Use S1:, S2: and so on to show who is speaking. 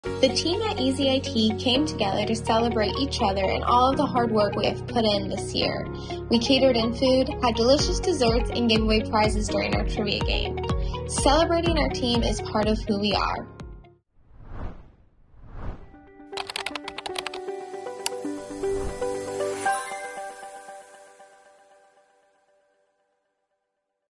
S1: The team at EasyIT came together to celebrate each other and all of the hard work we have put in this year. We catered in food, had delicious desserts, and gave away prizes during our trivia game. Celebrating our team is part of who we are.